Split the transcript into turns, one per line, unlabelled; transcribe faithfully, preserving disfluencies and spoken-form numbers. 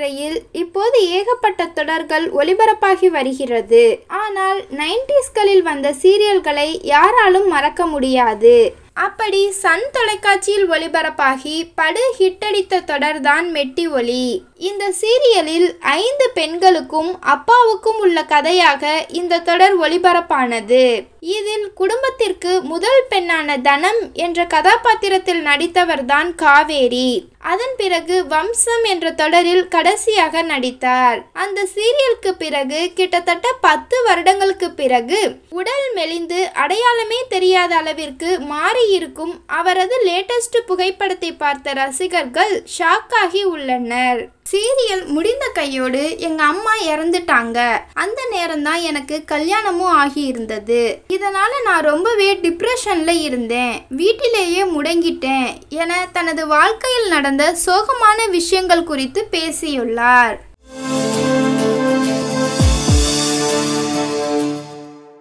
திரையில் இப்போது ஏகப்பட்ட தொடர்கள் ஒளிபரப்பாகி வருகிறது. ஆனால் நைன்டிஸ்களில் வந்த சீரியல்களை யாராலும் மறக்க முடியாது. அப்படி சன் தொலைக்காட்சியில் ஒளிபரப்பாகி படு ஹிட்டடித்த தொடர்தான் மெட்டி ஒலி. இந்த சீரியலில் ஐந்து பெண்களுக்கும் அப்பாவுக்கும் உள்ள கதையாக இந்த தொடர் ஒளிபரப்பானது. இதில் குடும்பத்திற்கு முதல் பெண்ணான தனம் என்ற கதாபாத்திரத்தில் நடித்தவர்தான் காவேரி. அதன் பிறகு வம்சம் என்ற தொடரில் கடைசியாக நடித்தார். அந்த சீரியலுக்கு பிறகு கிட்டத்தட்ட பத்து வருடங்களுக்கு பிறகு உடல் மெலிந்து அடையாளமே தெரியாத அளவிற்கு மாறியிருக்கும் அவரது லேட்டஸ்ட் புகைப்படத்தை பார்த்த ரசிகர்கள் ஷாக்காகி உள்ளனர். சீரியல் முடிந்த கையோடு எங்க அம்மா இறந்துட்டாங்க. அந்த நேரம் தான் எனக்கு கல்யாணமும் ஆகி இருந்தது. இதனால நான் ரொம்பவே டிப்ரெஷன்ல இருந்தேன், வீட்டிலேயே முடங்கிட்டேன் என தனது வாழ்க்கையில் நடந்த சோகமான விஷயங்கள் குறித்து பேசியுள்ளார்.